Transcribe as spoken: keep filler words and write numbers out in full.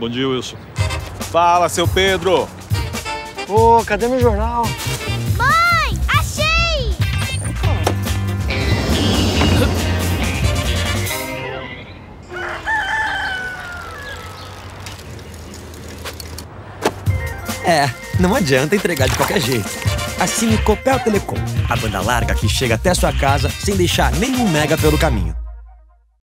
Bom dia, Wilson. Fala, seu Pedro. Ô, oh, cadê meu jornal? Mãe, achei! É, não adianta entregar de qualquer jeito. Assine Copel Telecom, a banda larga que chega até sua casa sem deixar nenhum mega pelo caminho.